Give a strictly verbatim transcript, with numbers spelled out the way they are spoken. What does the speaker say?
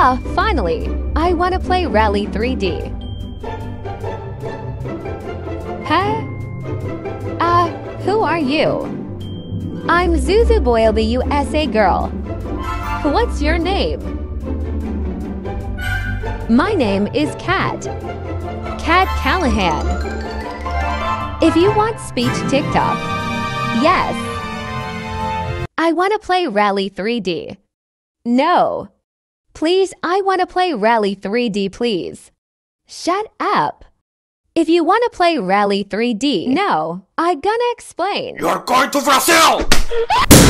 Ah, finally! I want to play Rally three D. Huh? Uh, who are you? I'm Zuzu Boyle, the U S A girl. What's your name? My name is Kat. Kat Callaghan. If you want speech TikTok, yes. I want to play Rally three D. No. Please, I want to play Rally three D, please. Shut up. If you want to play Rally three D, no, I gonna explain. You're going to Brazil!